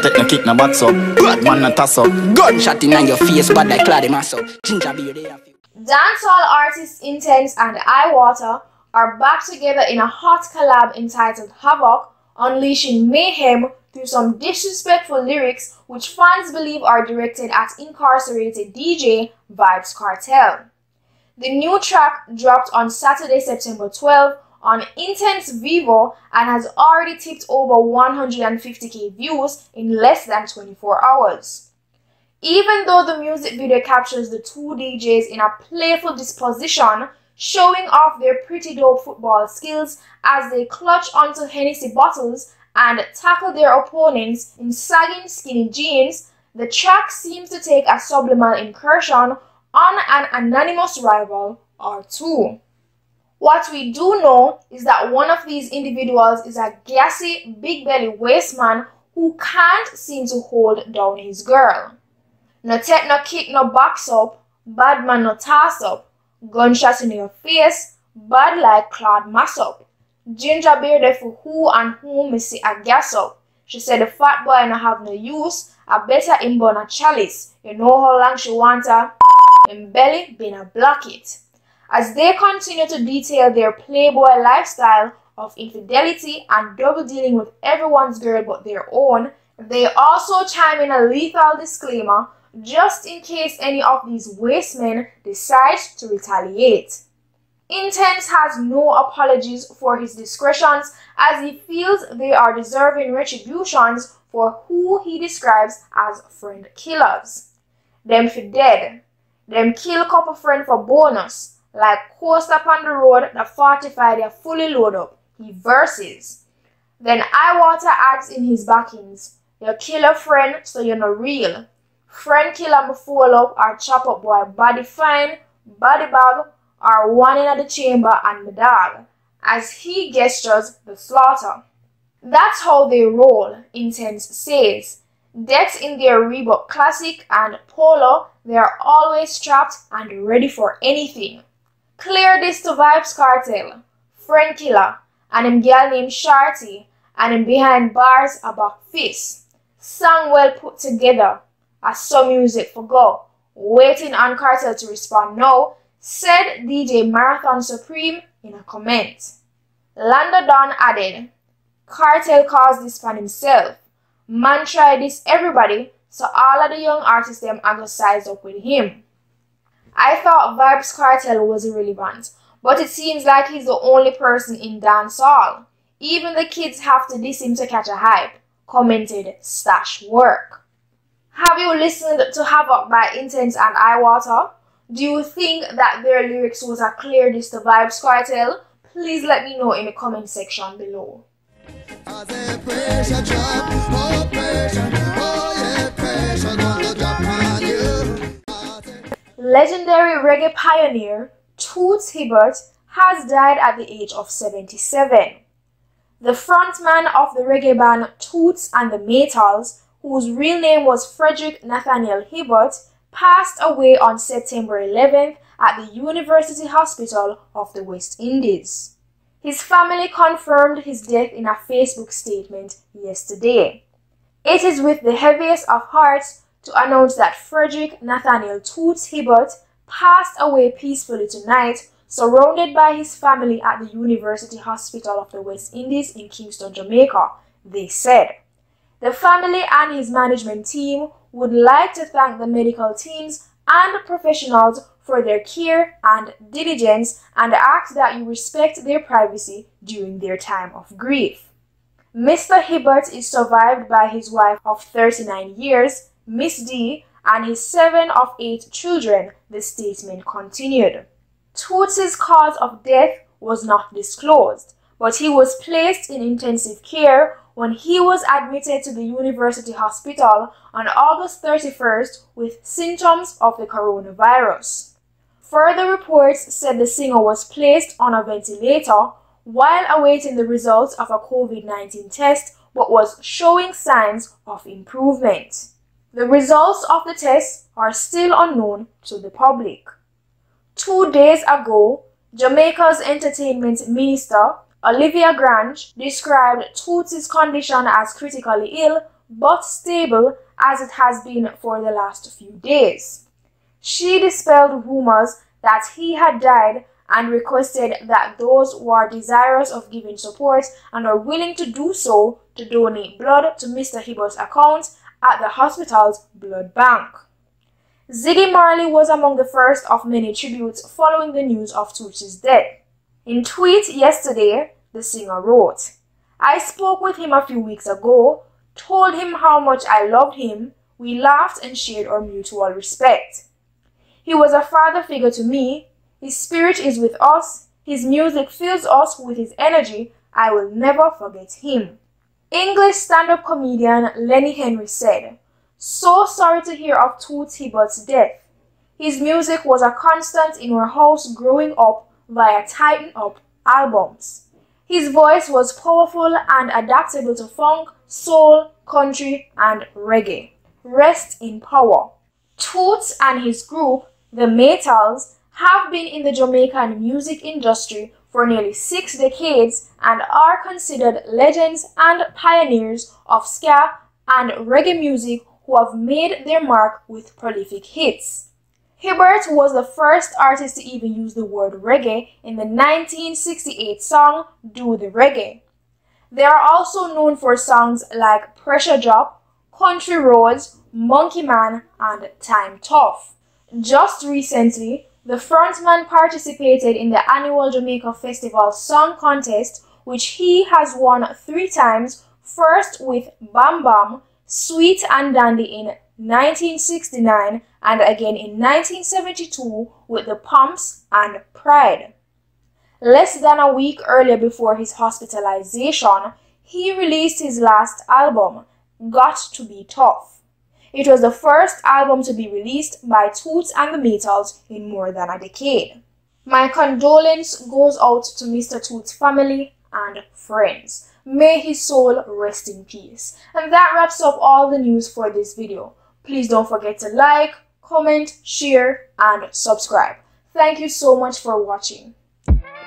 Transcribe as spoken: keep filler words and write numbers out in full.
Take no kick no box up. Bad man no toss up. Gunshot in your face, bad like Claude mass up. Ginger beer they have. Dancehall artists Intence and iWater are back together in a hot collab entitled Havoc, unleashing mayhem through some disrespectful lyrics which fans believe are directed at incarcerated D J Vybz Kartel. The new track dropped on Saturday, September twelfth on Intence Vevo and has already tipped over one hundred fifty K views in less than twenty-four hours. Even though the music video captures the two D Js in a playful disposition, showing off their pretty dope football skills as they clutch onto Hennessy bottles and tackle their opponents in sagging skinny jeans, the track seems to take a subliminal incursion on an anonymous rival or two. What we do know is that one of these individuals is a gassy, big belly waist man who can't seem to hold down his girl. No take no kick no box up, bad man no toss up, gunshot in your face, bad like Claude mass up. Ginger beer there for who and whom me see a gas up. She said the fat boy no have no use, I better him burn a chalice. You know how long she want her, and belly been a block it. As they continue to detail their playboy lifestyle of infidelity and double dealing with everyone's girl but their own, they also chime in a lethal disclaimer just in case any of these waste men decide to retaliate. Intence has no apologies for his discretions as he feels they are deserving retributions for who he describes as friend killers. Them for dead. Them kill couple friend for bonus. Like coast up on the road, the forty-five they are fully load up. He verses. Then iWater adds in his backings. You kill a friend so you're not real. Friend killer me fall up or chop up boy body fine, body bag, or one in the chamber and the dog, as he gestures the slaughter. That's how they roll, Intence says. Deaths in their Reebok Classic and Polo, they are always strapped and ready for anything. Clear this to Vybz Kartel, friend killer, and him girl named Shorty, and him behind bars about fist. Song well put together. As some music for go. Waiting on Kartel to respond now, said D J Marathon Supreme in a comment. Lando Don added, Kartel caused this for himself. Man try this everybody, so all of the young artists them are gonna size up with him. I thought Vybz Kartel was irrelevant, but it seems like he's the only person in dancehall. Even the kids have to diss him to catch a hype, commented Stash Work. Have you listened to Havoc by Intence and iWater? Do you think that their lyrics was a clear diss to Vybz Kartel? Please let me know in the comment section below. Legendary reggae pioneer Toots Hibbert has died at the age of seventy-seven. The frontman of the reggae band Toots and the Maytals, whose real name was Frederick Nathaniel Hibbert, passed away on September eleventh at the University Hospital of the West Indies. His family confirmed his death in a Facebook statement yesterday. It is with the heaviest of hearts to announce that Frederick Nathaniel Toots Hibbert passed away peacefully tonight, surrounded by his family at the University Hospital of the West Indies in Kingston, Jamaica, they said. The family and his management team would like to thank the medical teams and professionals for their care and diligence and ask that you respect their privacy during their time of grief. Mister Hibbert is survived by his wife of thirty-nine years, Miss D, and his seven of eight children, the statement continued. Toots' cause of death was not disclosed, but he was placed in intensive care when he was admitted to the University Hospital on August thirty-first with symptoms of the coronavirus. Further reports said the singer was placed on a ventilator while awaiting the results of a COVID nineteen test but was showing signs of improvement. The results of the test are still unknown to the public. Two days ago, Jamaica's entertainment minister, Olivia Grange, described Toots' condition as critically ill but stable as it has been for the last few days. She dispelled rumors that he had died and requested that those who are desirous of giving support and are willing to do so to donate blood to Mister Hibbert's account at the hospital's blood bank. Ziggy Marley was among the first of many tributes following the news of Toots' death. In tweet yesterday, the singer wrote, "I spoke with him a few weeks ago, told him how much I loved him, we laughed and shared our mutual respect. He was a father figure to me, his spirit is with us, his music fills us with his energy, I will never forget him." English stand-up comedian Lenny Henry said, "So sorry to hear of Toots Hibbert's death. His music was a constant in our house growing up via Tighten Up albums. His voice was powerful and adaptable to funk, soul, country, and reggae. Rest in power." Toots and his group, the Maytals, have been in the Jamaican music industry for nearly six decades and are considered legends and pioneers of ska and reggae music who have made their mark with prolific hits. Hibbert was the first artist to even use the word reggae in the nineteen sixty-eight song Do the Reggae. They are also known for songs like Pressure Drop, Country Roads, Monkey Man, and Time Tough. Just recently, the frontman participated in the annual Jamaica Festival Song Contest, which he has won three times, first with Bam Bam, Sweet and Dandy in nineteen sixty-nine and again in nineteen seventy-two with the Pumps and Pride. Less than a week earlier before his hospitalization, he released his last album, Got to Be Tough. It was the first album to be released by Toots and the Maytals in more than a decade. My condolence goes out to Mister Toots' family and friends. May his soul rest in peace. And that wraps up all the news for this video. Please don't forget to like, comment, share, and subscribe. Thank you so much for watching.